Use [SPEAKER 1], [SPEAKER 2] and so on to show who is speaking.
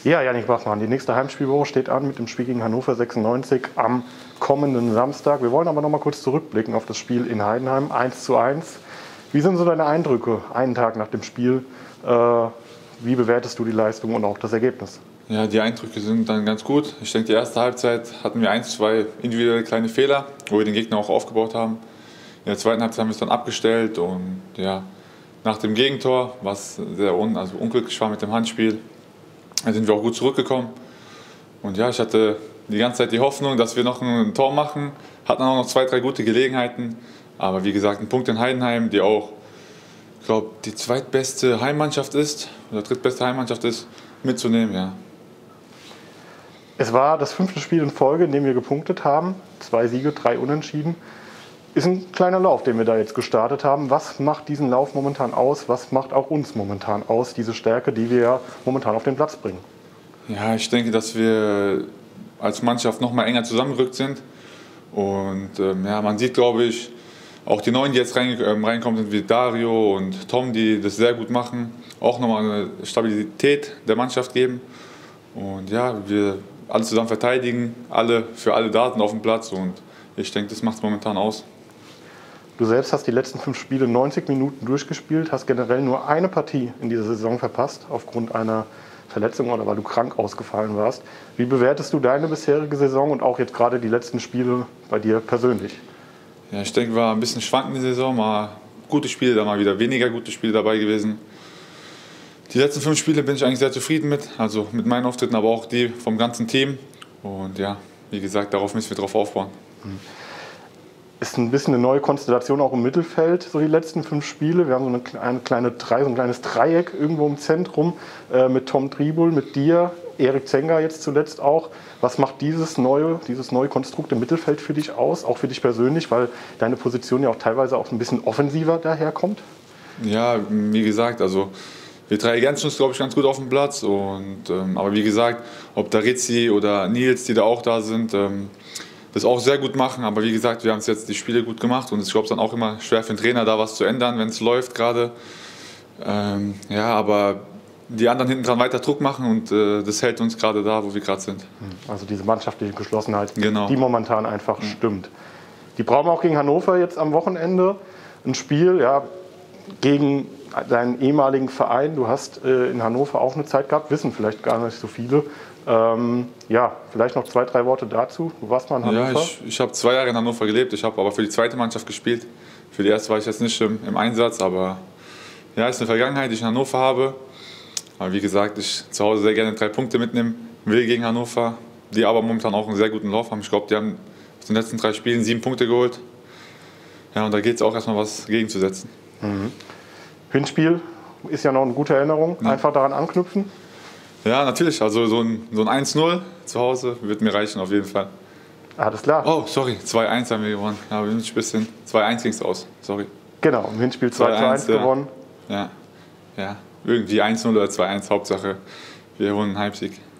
[SPEAKER 1] Ja, Jannik Bachmann, die nächste Heimspielwoche steht an mit dem Spiel gegen Hannover 96 am kommenden Samstag. Wir wollen aber noch mal kurz zurückblicken auf das Spiel in Heidenheim, 1:1. Wie sind so deine Eindrücke einen Tag nach dem Spiel? Wie bewertest du die Leistung und auch das Ergebnis?
[SPEAKER 2] Ja, die Eindrücke sind dann ganz gut. Ich denke, die erste Halbzeit hatten wir 1, 2 individuelle kleine Fehler, wo wir den Gegner auch aufgebaut haben. In der zweiten Halbzeit haben wir es dann abgestellt und ja, nach dem Gegentor, was sehr unglücklich war mit dem Handspiel, sind wir auch gut zurückgekommen. Und ja, ich hatte die ganze Zeit die Hoffnung, dass wir noch ein Tor machen. Hatten auch noch 2, 3 gute Gelegenheiten. Aber wie gesagt, ein Punkt in Heidenheim, die auch, ich glaube, die zweitbeste Heimmannschaft ist, oder drittbeste Heimmannschaft ist, mitzunehmen, ja.
[SPEAKER 1] Es war das 5. Spiel in Folge, in dem wir gepunktet haben. 2 Siege, 3 Unentschieden. Ist ein kleiner Lauf, den wir da jetzt gestartet haben. Was macht diesen Lauf momentan aus? Was macht auch uns momentan aus, diese Stärke, die wir ja momentan auf den Platz bringen?
[SPEAKER 2] Ja, ich denke, dass wir als Mannschaft noch mal enger zusammengerückt sind. Und ja, man sieht, glaube ich, auch die Neuen, die jetzt reinkommen, sind wie Dario und Tom, die das sehr gut machen. Auch nochmal eine Stabilität der Mannschaft geben. Und ja, wir alle zusammen verteidigen, für alle Daten auf dem Platz. Und ich denke, das macht es momentan aus.
[SPEAKER 1] Du selbst hast die letzten 5 Spiele 90 Minuten durchgespielt, hast generell nur eine Partie in dieser Saison verpasst, aufgrund einer Verletzung oder weil du krank ausgefallen warst. Wie bewertest du deine bisherige Saison und auch jetzt gerade die letzten Spiele bei dir persönlich?
[SPEAKER 2] Ja, ich denke, war ein bisschen schwankende Saison, mal gute Spiele, dann mal wieder weniger gute Spiele dabei gewesen. Die letzten 5 Spiele bin ich eigentlich sehr zufrieden mit, also mit meinen Auftritten, aber auch die vom ganzen Team. Und ja, wie gesagt, darauf müssen wir drauf aufbauen.
[SPEAKER 1] Ist ein bisschen eine neue Konstellation auch im Mittelfeld, so die letzten 5 Spiele. Wir haben so ein kleines Dreieck irgendwo im Zentrum mit Tom Tribul, mit dir, Erik Zenga jetzt zuletzt auch. Was macht dieses neue Konstrukt im Mittelfeld für dich aus, auch für dich persönlich, weil deine Position ja auch teilweise auch ein bisschen offensiver daherkommt?
[SPEAKER 2] Ja, wie gesagt, also wir 3 ergänzen uns, glaube ich, ganz gut auf dem Platz. Aber wie gesagt, ob da Rizzi oder Nils, die da auch da sind, das auch sehr gut machen. Aber wie gesagt, wir haben es jetzt die Spiele gut gemacht und ich glaube, es ist dann auch immer schwer für den Trainer, da was zu ändern, wenn es läuft gerade. Ja, aber die anderen hinten dran weiter Druck machen und das hält uns gerade da, wo wir gerade sind.
[SPEAKER 1] Also diese mannschaftliche Geschlossenheit,
[SPEAKER 2] genau,
[SPEAKER 1] die momentan einfach stimmt. Die brauchen wir auch gegen Hannover jetzt am Wochenende. Ein Spiel, ja, gegen deinen ehemaligen Verein. Du hast in Hannover auch eine Zeit gehabt, wissen vielleicht gar nicht so viele. Ja, vielleicht noch 2, 3 Worte dazu. Du warst mal in Hannover.
[SPEAKER 2] Ja, ich habe 2 Jahre in Hannover gelebt. Ich habe aber für die zweite Mannschaft gespielt. Für die erste war ich jetzt nicht im Einsatz, aber ja, ist eine Vergangenheit, die ich in Hannover habe. Aber wie gesagt, ich zu Hause sehr gerne 3 Punkte mitnehmen will gegen Hannover, die aber momentan auch einen sehr guten Lauf haben. Ich glaube, die haben aus den letzten 3 Spielen 7 Punkte geholt. Ja, und da geht es auch erstmal was gegenzusetzen.
[SPEAKER 1] Hinspiel ist ja noch eine gute Erinnerung.
[SPEAKER 2] Ja.
[SPEAKER 1] Einfach daran anknüpfen.
[SPEAKER 2] Ja, natürlich. Also so ein 1:0 zu Hause wird mir reichen auf jeden Fall.
[SPEAKER 1] Alles klar.
[SPEAKER 2] Oh, sorry, 2:1 haben wir gewonnen. Ja, bin ich ein bisschen. 2:1 ging es aus, sorry.
[SPEAKER 1] Genau, im Hinspiel 2:1 gewonnen.
[SPEAKER 2] Ja, irgendwie 1:0 oder 2:1, Hauptsache wir holen einen Heimsieg.